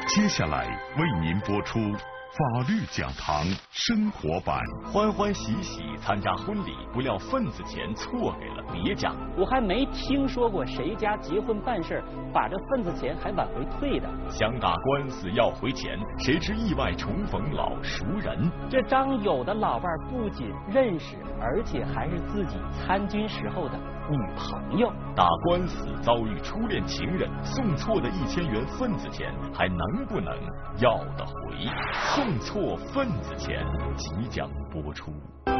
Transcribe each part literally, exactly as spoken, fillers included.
接下来为您播出法律讲堂生活版。 欢欢喜喜参加婚礼，不料份子钱错给了别家。 我还没听说过谁家结婚办事把这份子钱还往回退的。 想打官司要回钱，谁知意外重逢老熟人。 这张友的老伴不仅认识，而且还是自己参军时候的女朋友。 打官司遭遇初恋情人，送错的一千元份子钱还能不能要得回？送错份子钱即将播出。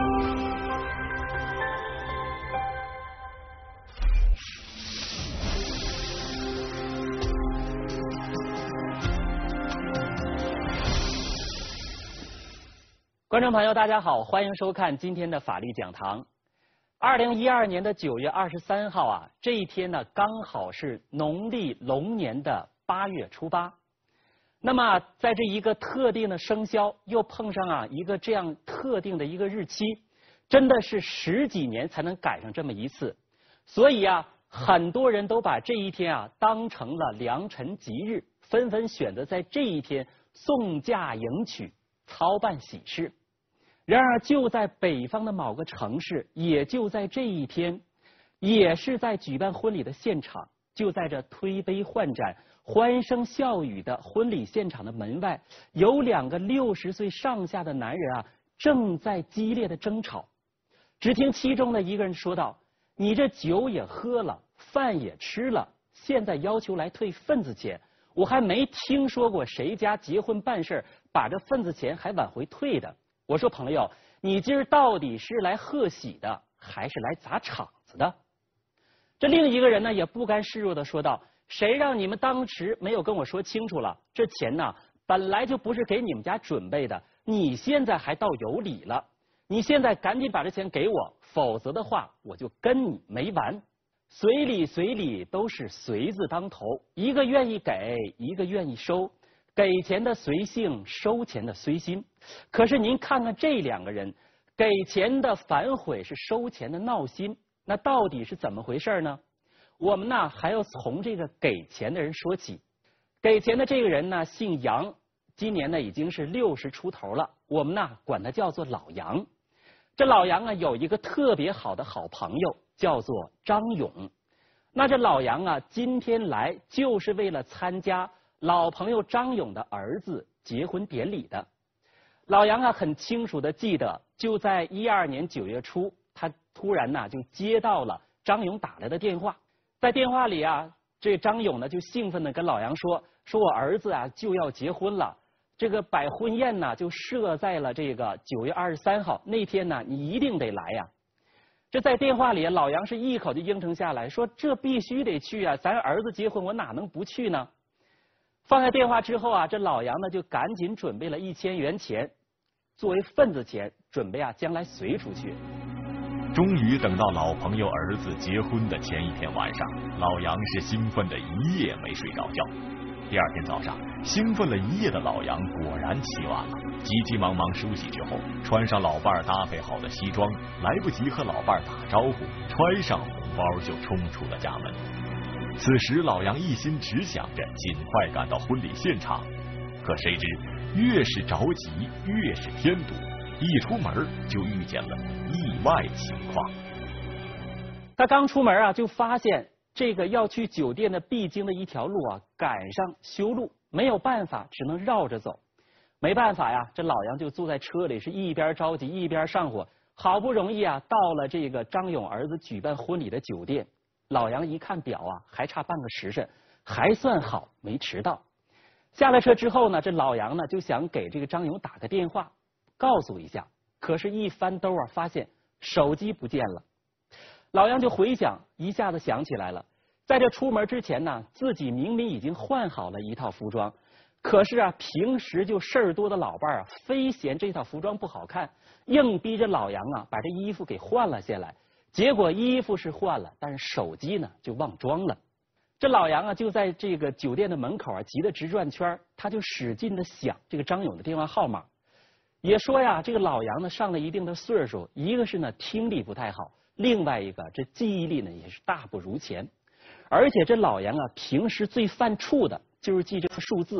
观众朋友，大家好，欢迎收看今天的法律讲堂。二零一二年的九月二十三号啊，这一天呢，刚好是农历龙年的八月初八。那么，在这一个特定的生肖，又碰上啊一个这样特定的一个日期，真的是十几年才能赶上这么一次。所以啊，很多人都把这一天啊当成了良辰吉日，纷纷选择在这一天送嫁迎娶，操办喜事。然而，就在北方的某个城市，也就在这一天，也是在举办婚礼的现场，就在这推杯换盏、欢声笑语的婚礼现场的门外，有两个六十岁上下的男人啊，正在激烈的争吵。只听其中的一个人说道：“你这酒也喝了，饭也吃了，现在要求来退份子钱，我还没听说过谁家结婚办事把这份子钱还往回退的。”我说朋友，你今儿到底是来贺喜的，还是来砸场子的？这另一个人呢，也不甘示弱的说道：“谁让你们当时没有跟我说清楚了？这钱呢，本来就不是给你们家准备的，你现在还倒有理了。你现在赶紧把这钱给我，否则的话，我就跟你没完。”随礼随礼都是随字当头，一个愿意给，一个愿意收。给钱的随性，收钱的随心。可是您看看这两个人，给钱的反悔是收钱的闹心，那到底是怎么回事呢？我们呢还要从这个给钱的人说起。给钱的这个人呢姓杨，今年呢已经是六十出头了，我们呢管他叫做老杨。这老杨啊有一个特别好的好朋友，叫做张勇。那这老杨啊今天来就是为了参加老朋友张勇的儿子结婚典礼的。老杨啊很清楚的记得，就在一二年九月初，他突然呢就接到了张勇打来的电话。在电话里啊，这张勇呢就兴奋的跟老杨说：“说我儿子啊就要结婚了，这个摆婚宴呢就设在了这个九月二十三号那天呢，你一定得来呀。”这在电话里，老杨是一口就应承下来，说这必须得去啊，咱儿子结婚我哪能不去呢？放下电话之后啊，这老杨呢就赶紧准备了一千元钱，作为份子钱，准备啊将来随出去。 终于等到老朋友儿子结婚的前一天晚上，老杨是兴奋的一夜没睡着觉。第二天早上，兴奋了一夜的老杨果然起晚了，急急忙忙梳洗之后，穿上老伴儿搭配好的西装，来不及和老伴儿打招呼，揣上红包就冲出了家门。此时老杨一心只想着尽快赶到婚礼现场，可谁知越是着急越是添堵，一出门就遇见了意外情况。 他刚出门啊，就发现这个要去酒店的必经的一条路啊，赶上修路，没有办法，只能绕着走。没办法呀，这老杨就坐在车里，是一边着急一边上火。好不容易啊，到了这个张勇儿子举办婚礼的酒店。老杨一看表啊，还差半个时辰，还算好，没迟到。下了车之后呢，这老杨呢就想给这个张勇打个电话，告诉一下。可是，一翻兜啊，发现手机不见了。老杨就回想，一下子想起来了，在这出门之前呢，自己明明已经换好了一套服装，可是啊，平时就事儿多的老伴儿啊，非嫌这套服装不好看，硬逼着老杨啊把这衣服给换了下来。结果衣服是换了，但是手机呢就忘装了。这老杨啊就在这个酒店的门口啊急得直转圈，他就使劲的响这个张勇的电话号码。也说呀，这个老杨呢上了一定的岁数，一个是呢听力不太好，另外一个这记忆力呢也是大不如前。而且这老杨啊平时最犯怵的就是记这个数字，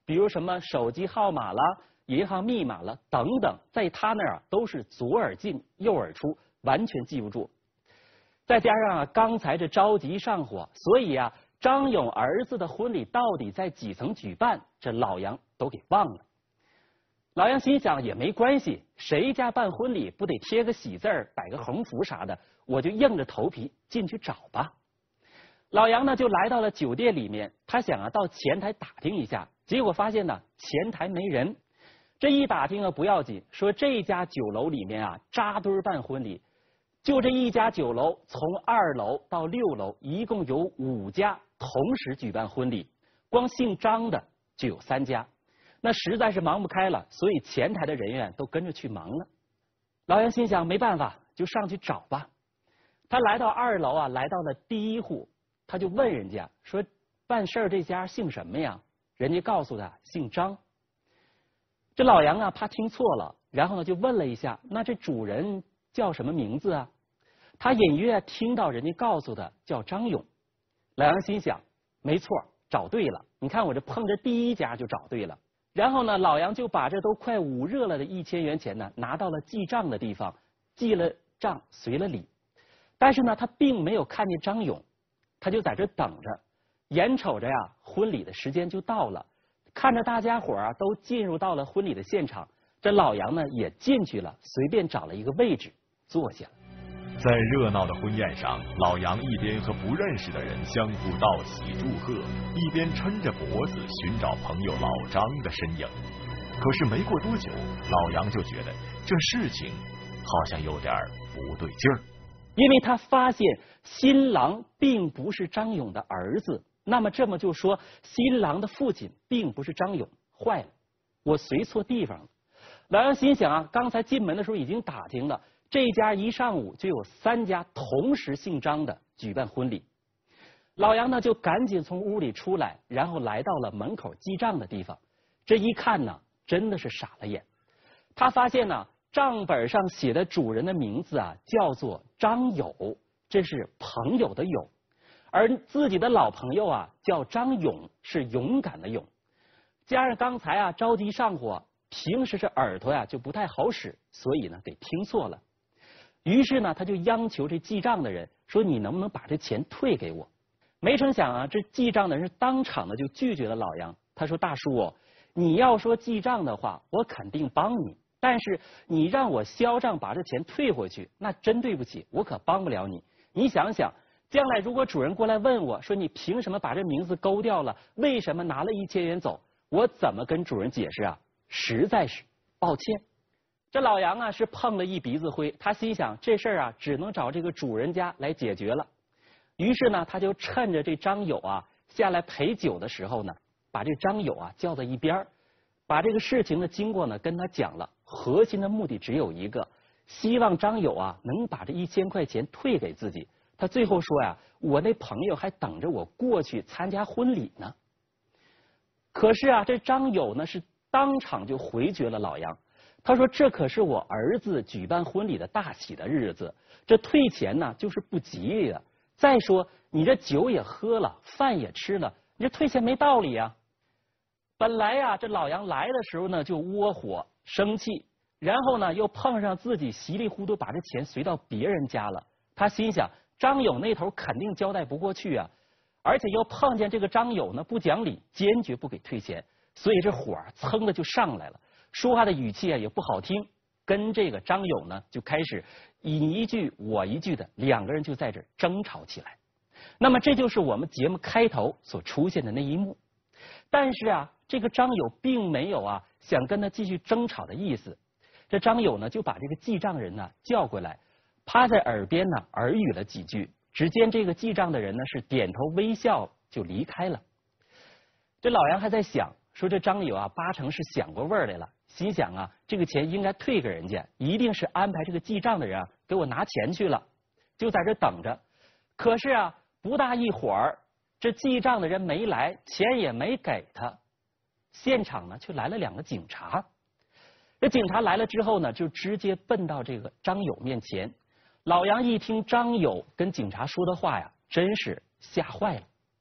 比如什么手机号码了、银行密码了等等，在他那儿啊都是左耳进右耳出，完全记不住。再加上啊刚才这着急上火，所以啊张勇儿子的婚礼到底在几层举办，这老杨都给忘了。老杨心想也没关系，谁家办婚礼不得贴个喜字儿、摆个横幅啥的，我就硬着头皮进去找吧。老杨呢就来到了酒店里面，他想啊到前台打听一下，结果发现呢前台没人。这一打听啊不要紧，说这家酒楼里面啊扎堆办婚礼，就这一家酒楼从二楼到六楼一共有五家同时举办婚礼，光姓张的就有三家，那实在是忙不开了，所以前台的人员都跟着去忙了。老杨心想没办法，就上去找吧。他来到二楼啊，来到了第一户，他就问人家说办事儿这家姓什么呀？人家告诉他姓张。这老杨啊怕听错了，然后呢就问了一下，那这主人叫什么名字啊？他隐约听到人家告诉他叫张勇。老杨心想没错，找对了，你看我这碰着第一家就找对了。然后呢老杨就把这都快捂热了的一千元钱呢拿到了记账的地方，记了账随了礼。但是呢他并没有看见张勇，他就在这等着，眼瞅着呀婚礼的时间就到了，看着大家伙啊都进入到了婚礼的现场，这老杨呢也进去了，随便找了一个位置坐下了。 在热闹的婚宴上，老杨一边和不认识的人相互道喜祝贺，一边抻着脖子寻找朋友老张的身影。可是没过多久，老杨就觉得这事情好像有点不对劲儿， 因为他发现新郎并不是张勇的儿子，那么这么就说新郎的父亲并不是张勇，坏了，我随错地方了。老杨心想啊，刚才进门的时候已经打听了，这家一上午就有三家同时姓张的举办婚礼。老杨呢就赶紧从屋里出来，然后来到了门口记账的地方。这一看呢，真的是傻了眼。他发现呢，账本上写的主人的名字啊叫做张友，这是朋友的友，而自己的老朋友啊叫张勇，是勇敢的勇。加上刚才啊着急上火，平时这耳朵呀就不太好使，所以呢给听错了。于是呢他就央求这记账的人说，你能不能把这钱退给我？没成想啊，这记账的人当场的就拒绝了老杨。他说，大叔哦，你要说记账的话我肯定帮你，但是你让我销账把这钱退回去，那真对不起，我可帮不了你。你想想，将来如果主人过来问我说，你凭什么把这名字勾掉了，为什么拿了一千元走，我怎么跟主人解释啊？实在是抱歉。这老杨啊是碰了一鼻子灰，他心想这事儿啊只能找这个主人家来解决了。于是呢他就趁着这张友啊下来陪酒的时候呢，把这张友啊叫到一边，把这个事情的经过呢跟他讲了，核心的目的只有一个，希望张友啊能把这一千块钱退给自己。他最后说呀，我那朋友还等着我过去参加婚礼呢。可是啊这张友呢是当场就回绝了老杨。他说，这可是我儿子举办婚礼的大喜的日子，这退钱呢就是不吉利的。再说你这酒也喝了，饭也吃了，你这退钱没道理啊。本来呀这老杨来的时候呢就窝火生气，然后呢又碰上自己稀里糊涂把这钱随到别人家了，他心想张友那头肯定交代不过去啊，而且又碰见这个张友呢不讲理，坚决不给退钱，所以这火蹭的就上来了，说话的语气啊也不好听，跟这个张友呢就开始你一句我一句的，两个人就在这争吵起来。那么这就是我们节目开头所出现的那一幕。但是啊这个张友并没有啊想跟他继续争吵的意思，这张友呢就把这个记账人呢叫过来，趴在耳边呢耳语了几句，只见这个记账的人呢是点头微笑就离开了。这老杨还在想说，这张友啊八成是想过味儿来了，心想啊这个钱应该退给人家，一定是安排这个记账的人啊给我拿钱去了，就在这等着。可是啊不大一会儿，这记账的人没来，钱也没给他，现场呢却来了两个警察。这警察来了之后呢，就直接奔到这个张友面前。老杨一听张友跟警察说的话呀，真是吓坏了。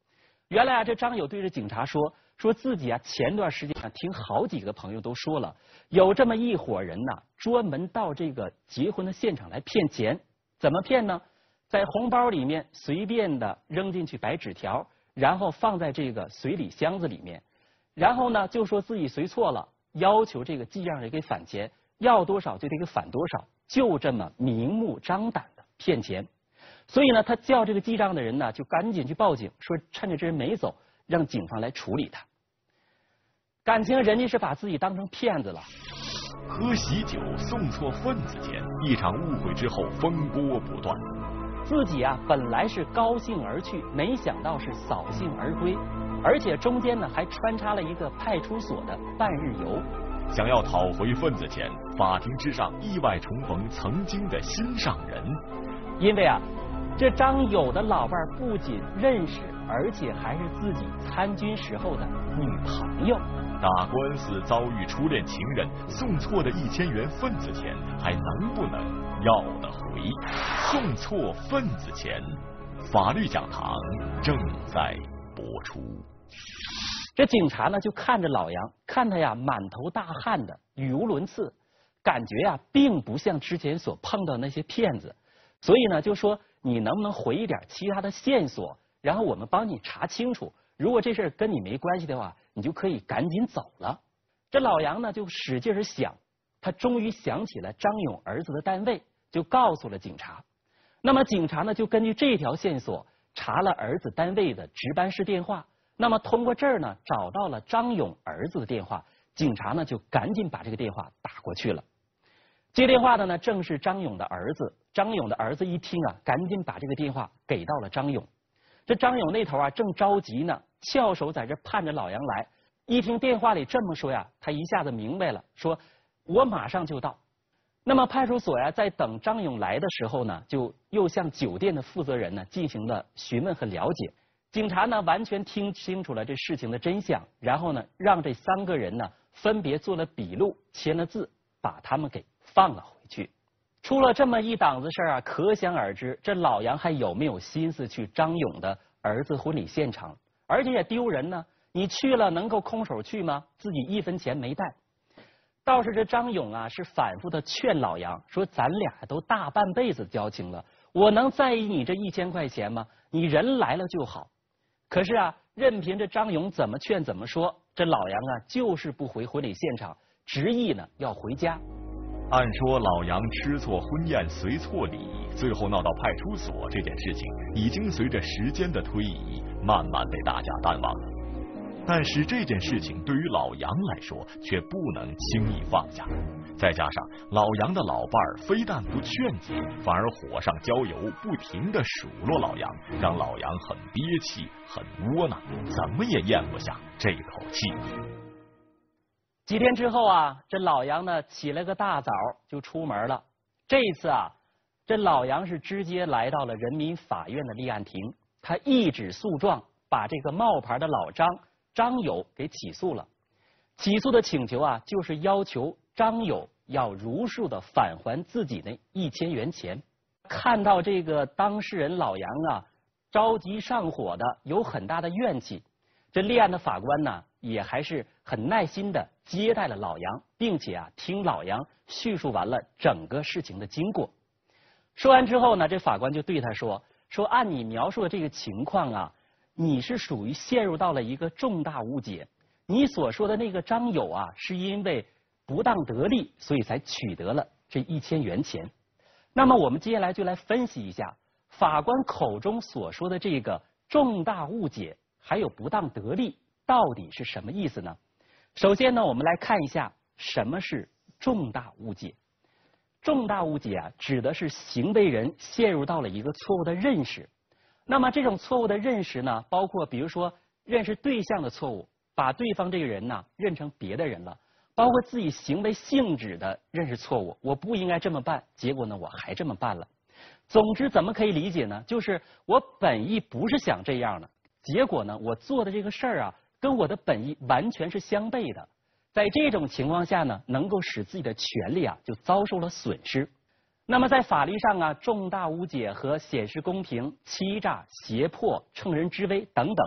原来啊，这张友对着警察说，说自己啊前段时间啊听好几个朋友都说了，有这么一伙人呐、啊，专门到这个结婚的现场来骗钱。怎么骗呢？在红包里面随便的扔进去白纸条，然后放在这个随礼箱子里面，然后呢就说自己随错了，要求这个记账人给返钱，要多少就得给返多少，就这么明目张胆的骗钱。所以呢，他叫这个记账的人呢，就赶紧去报警，说趁着这人没走，让警方来处理他。感情人家是把自己当成骗子了。 喝喜酒送错份子钱，一场误会之后风波不断。 自己啊本来是高兴而去，没想到是扫兴而归，而且中间呢还穿插了一个派出所的半日游。 想要讨回份子钱，法庭之上意外重逢曾经的心上人。 因为啊，这张友的老伴不仅认识，而且还是自己参军时候的女朋友。 打官司遭遇初恋情人，送错的一千元份子钱，还能不能要得回？送错份子钱，法律讲堂正在播出。 这警察呢就看着老杨，看他呀满头大汗的，语无伦次，感觉呀并不像之前所碰到那些骗子，所以呢就说你能不能回一点其他的线索，然后我们帮你查清楚。如果这事儿跟你没关系的话，你就可以赶紧走了。这老杨呢就使劲儿想，他终于想起了张勇儿子的单位，就告诉了警察。那么警察呢就根据这条线索查了儿子单位的值班室电话，那么通过这儿呢找到了张勇儿子的电话，警察呢就赶紧把这个电话打过去了。接电话的呢正是张勇的儿子，张勇的儿子一听啊，赶紧把这个电话给到了张勇。这张勇那头啊正着急呢，翘首在这盼着老杨来。一听电话里这么说呀，他一下子明白了，说我马上就到。那么派出所呀在等张勇来的时候呢，就又向酒店的负责人呢进行了询问和了解。警察呢完全听清楚了这事情的真相，然后呢让这三个人呢分别做了笔录，签了字，把他们给放了回去。出了这么一档子事儿啊，可想而知，这老杨还有没有心思去张勇的儿子婚礼现场？而且也丢人呢，你去了能够空手去吗？自己一分钱没带。倒是这张勇啊，是反复的劝老杨说：“咱俩都大半辈子交情了，我能在意你这一千块钱吗？你人来了就好。”可是啊，任凭这张勇怎么劝怎么说，这老杨啊就是不回婚礼现场，执意呢要回家。 按说老杨吃错婚宴随错礼，最后闹到派出所这件事情，已经随着时间的推移，慢慢被大家淡忘了。但是这件事情对于老杨来说，却不能轻易放下。再加上老杨的老伴儿非但不劝解，反而火上浇油，不停的数落老杨，让老杨很憋气，很窝囊，怎么也咽不下这口气。 几天之后啊，这老杨呢起了个大早就出门了。这一次啊，这老杨是直接来到了人民法院的立案庭，他一纸诉状把这个冒牌的老张张友给起诉了。起诉的请求啊，就是要求张友要如数的返还自己那一千元钱。看到这个当事人老杨啊着急上火的，有很大的怨气，这立案的法官呢也还是很耐心的接待了老杨，并且啊听老杨叙述完了整个事情的经过。说完之后呢，这法官就对他说：“说按你描述的这个情况啊，你是属于陷入到了一个重大误解。你所说的那个张友啊，是因为不当得利，所以才取得了这一千元钱。那么我们接下来就来分析一下法官口中所说的这个重大误解还有不当得利到底是什么意思呢？首先呢，我们来看一下什么是重大误解。重大误解啊，指的是行为人陷入到了一个错误的认识。那么这种错误的认识呢，包括比如说认识对象的错误，把对方这个人呢认成别的人了，包括自己行为性质的认识错误，我不应该这么办，结果呢我还这么办了。总之怎么可以理解呢？就是我本意不是想这样的，结果呢我做的这个事儿啊跟我的本意完全是相悖的。在这种情况下呢，能够使自己的权利啊就遭受了损失。那么在法律上啊，重大误解和显示公平、欺诈、胁迫、乘人之危等等，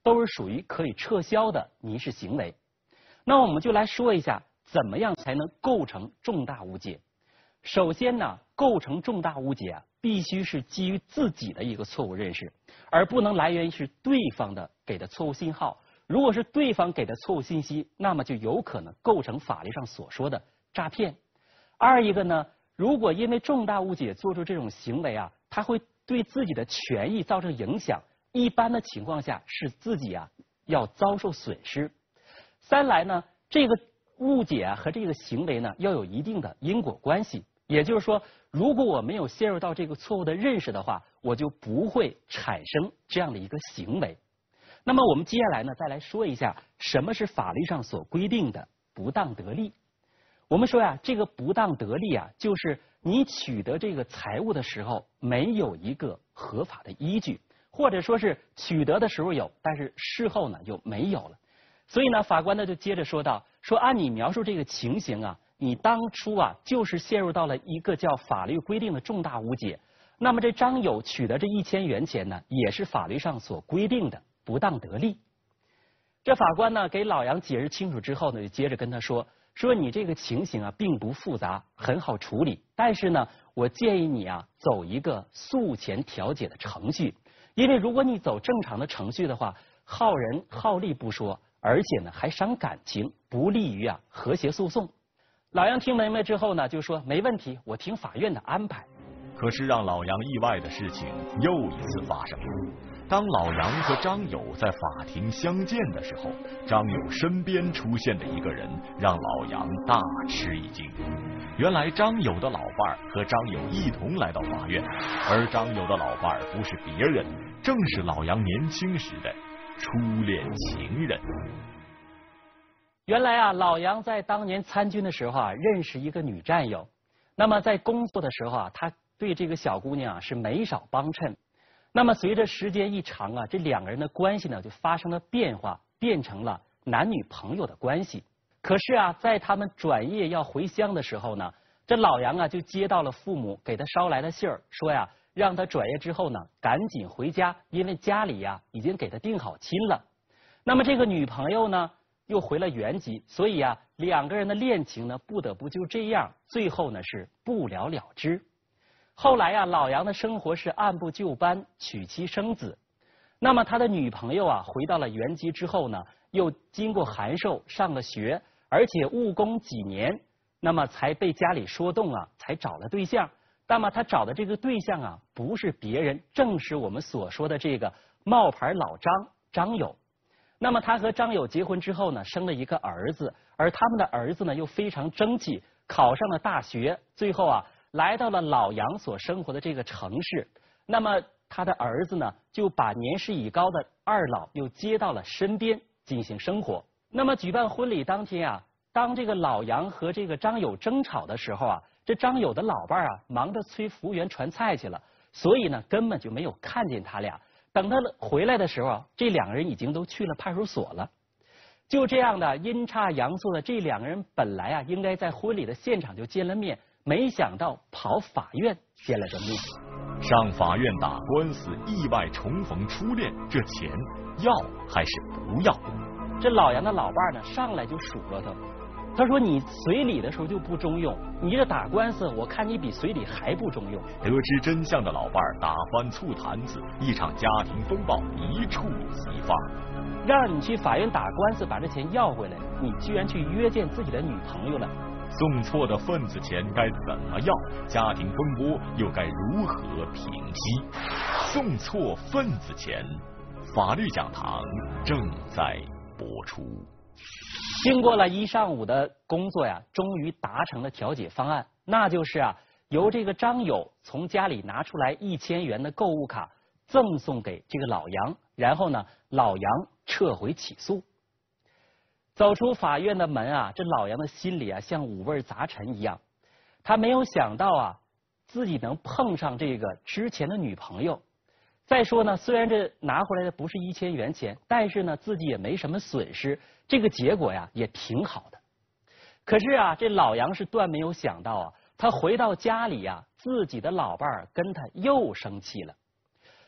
都是属于可以撤销的民事行为。那我们就来说一下，怎么样才能构成重大误解。首先呢，构成重大误解啊，必须是基于自己的一个错误认识，而不能来源于是对方的给的错误信号。如果是对方给的错误信息，那么就有可能构成法律上所说的诈骗。二一个呢，如果因为重大误解做出这种行为啊，它会对自己的权益造成影响，一般的情况下是自己啊要遭受损失。三来呢，这个误解啊和这个行为呢要有一定的因果关系，也就是说，如果我没有陷入到这个错误的认识的话，我就不会产生这样的一个行为。那么我们接下来呢，再来说一下什么是法律上所规定的不当得利。我们说呀，这个不当得利啊，就是你取得这个财物的时候没有一个合法的依据，或者说是取得的时候有，但是事后呢就没有了。所以呢，法官呢就接着说道，说按你描述这个情形啊，你当初啊就是陷入到了一个叫法律规定的重大误解。那么这张友取得这一千元钱呢，也是法律上所规定的不当得利。这法官呢给老杨解释清楚之后呢，就接着跟他说，说你这个情形啊并不复杂，很好处理，但是呢，我建议你啊走一个诉前调解的程序，因为如果你走正常的程序的话，耗人耗力不说，而且呢还伤感情，不利于啊和谐诉讼。老杨听明白之后呢，就说没问题，我听法院的安排。 可是让老杨意外的事情又一次发生了。当老杨和张友在法庭相见的时候，张友身边出现的一个人让老杨大吃一惊。原来张友的老伴儿和张友一同来到法院，而张友的老伴儿不是别人，正是老杨年轻时的初恋情人。 原来啊，老杨在当年参军的时候啊，认识一个女战友。那么在工作的时候啊，他对这个小姑娘啊是没少帮衬。那么随着时间一长啊，这两个人的关系呢就发生了变化，变成了男女朋友的关系。可是啊，在他们转业要回乡的时候呢，这老杨啊就接到了父母给他捎来的信儿，说呀，让他转业之后呢赶紧回家，因为家里呀已经给他定好亲了。那么这个女朋友呢又回了原籍，所以啊两个人的恋情呢不得不就这样，最后呢是不了了之。后来啊，老杨的生活是按部就班，娶妻生子。那么他的女朋友啊，回到了原籍之后呢，又经过函授，上了学，而且务工几年，那么才被家里说动啊，才找了对象。那么他找的这个对象啊，不是别人，正是我们所说的这个冒牌老张张友。那么他和张友结婚之后呢，生了一个儿子，而他们的儿子呢又非常争气，考上了大学，最后啊来到了老杨所生活的这个城市。那么他的儿子呢就把年事已高的二老又接到了身边进行生活。那么举办婚礼当天啊，当这个老杨和这个张友争吵的时候啊，这张友的老伴啊忙着催服务员传菜去了，所以呢根本就没有看见他俩。等他回来的时候啊，这两个人已经都去了派出所了。就这样的阴差阳错的，这两个人本来啊应该在婚礼的现场就见了面，没想到跑法院见了个面。 上法院打官司，意外重逢初恋，这钱要还是不要？ 这老杨的老伴呢上来就数落他，他说你随礼的时候就不中用，你这打官司我看你比随礼还不中用。 得知真相的老伴打翻醋坛子，一场家庭风暴一触即发。 让你去法院打官司把这钱要回来，你居然去约见自己的女朋友了。 送错的份子钱该怎么要？家庭风波又该如何平息？送错份子钱，法律讲堂正在播出。 经过了一上午的工作呀，终于达成了调解方案，那就是啊，由这个张友从家里拿出来一千元的购物卡赠送给这个老杨，然后呢，老杨撤回起诉。走出法院的门啊，这老杨的心里啊像五味杂陈一样，他没有想到啊自己能碰上这个之前的女朋友。再说呢，虽然这拿回来的不是一千元钱，但是呢自己也没什么损失，这个结果呀也挺好的。可是啊，这老杨是断没有想到啊，他回到家里啊，自己的老伴儿跟他又生气了。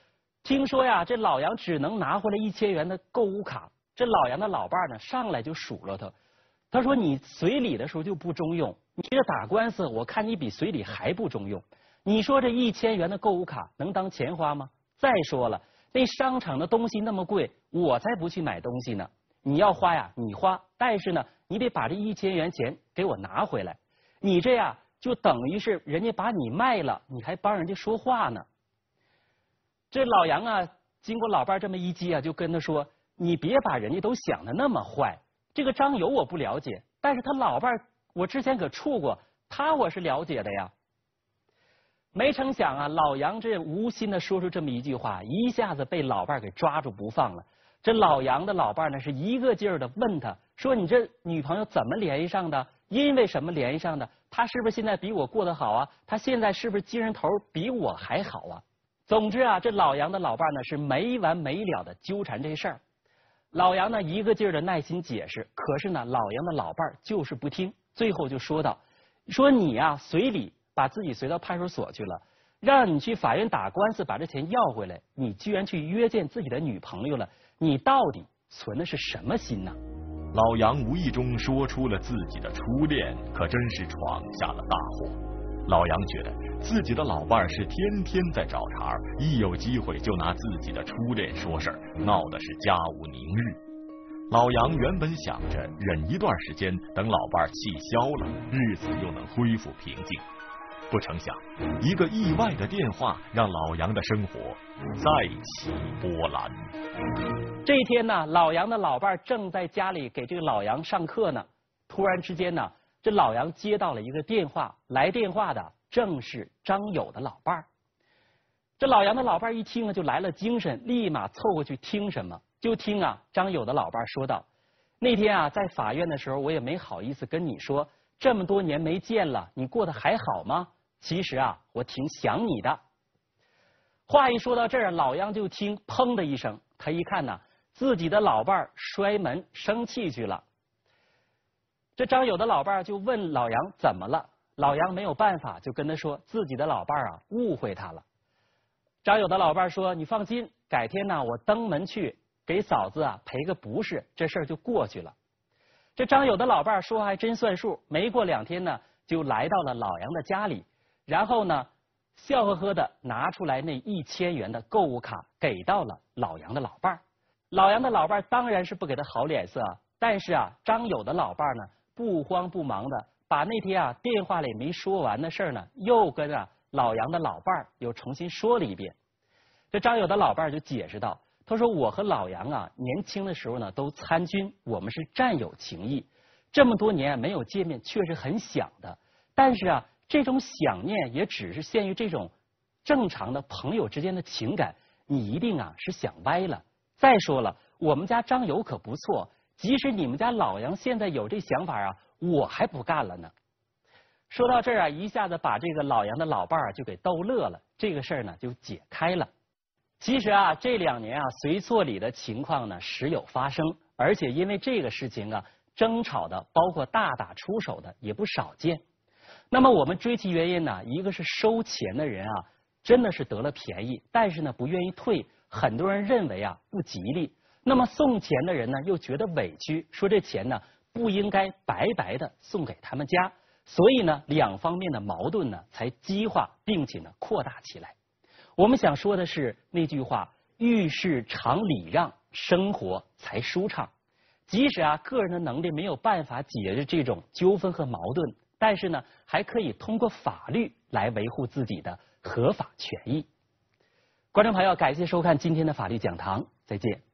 听说呀，这老杨只能拿回来一千元的购物卡。这老杨的老伴呢，上来就数落他，他说：“你随礼的时候就不中用，你这打官司，我看你比随礼还不中用。你说这一千元的购物卡能当钱花吗？再说了，那商场的东西那么贵，我才不去买东西呢。你要花呀，你花，但是呢，你得把这一千元钱给我拿回来。你这样就等于是人家把你卖了，你还帮人家说话呢。”这老杨啊，经过老伴这么一激啊，就跟他说：“你别把人家都想的那么坏。这个张友我不了解，但是他老伴我之前可处过，他我是了解的呀。”没成想啊，老杨这无心的说出这么一句话，一下子被老伴给抓住不放了。这老杨的老伴呢，是一个劲儿的问他说：“你这女朋友怎么联系上的？因为什么联系上的？她是不是现在比我过得好啊？她现在是不是精神头比我还好啊？”总之啊，这老杨的老伴呢是没完没了的纠缠这事儿。老杨呢一个劲儿的耐心解释，可是呢老杨的老伴就是不听，最后就说道：“说你呀、啊、随礼把自己随到派出所去了，让你去法院打官司把这钱要回来，你居然去约见自己的女朋友了，你到底存的是什么心呢？” 老杨无意中说出了自己的初恋，可真是闯下了大祸。老杨觉得自己的老伴是天天在找茬，一有机会就拿自己的初恋说事儿，闹得是家无宁日。老杨原本想着忍一段时间，等老伴气消了，日子又能恢复平静。不成想，一个意外的电话让老杨的生活再起波澜。 这一天呢，老杨的老伴正在家里给这个老杨上课呢，突然之间呢，这老杨接到了一个电话，来电话的正是张友的老伴儿。这老杨的老伴儿一听啊，就来了精神，立马凑过去听什么。就听啊，张友的老伴儿说道：“那天啊，在法院的时候，我也没好意思跟你说，这么多年没见了，你过得还好吗？其实啊，我挺想你的。”话一说到这儿，老杨就听砰的一声，他一看呐，自己的老伴儿摔门生气去了。这张友的老伴儿就问老杨怎么了，老杨没有办法，就跟他说自己的老伴儿啊误会他了。张友的老伴儿说：“你放心，改天呢我登门去给嫂子啊赔个不是，这事儿就过去了。”这张友的老伴儿说还真算数，没过两天呢就来到了老杨的家里，然后呢笑呵呵的拿出来那一千元的购物卡给到了老杨的老伴儿。老杨的老伴儿当然是不给他好脸色啊，但是啊张友的老伴儿呢不慌不忙的把那天啊电话里没说完的事儿呢又跟啊老杨的老伴儿又重新说了一遍。这张友的老伴儿就解释道，他说：“我和老杨啊年轻的时候呢都参军，我们是战友情谊，这么多年没有见面，确实很想的。但是啊这种想念也只是限于这种正常的朋友之间的情感，你一定啊是想歪了。再说了，我们家张友可不错，即使你们家老杨现在有这想法啊，我还不干了呢。”说到这儿啊，一下子把这个老杨的老伴儿就给逗乐了，这个事儿呢就解开了。其实啊，这两年啊，随错礼的情况呢时有发生，而且因为这个事情啊，争吵的包括大打出手的也不少见。那么我们追其原因呢，一个是收钱的人啊，真的是得了便宜，但是呢不愿意退，很多人认为啊不吉利。那么送钱的人呢又觉得委屈，说这钱呢不应该白白的送给他们家，所以呢两方面的矛盾呢才激化，并且呢扩大起来。我们想说的是那句话：遇事常礼让，生活才舒畅。即使啊个人的能力没有办法解决这种纠纷和矛盾，但是呢还可以通过法律来维护自己的合法权益。观众朋友，感谢收看今天的法律讲堂，再见。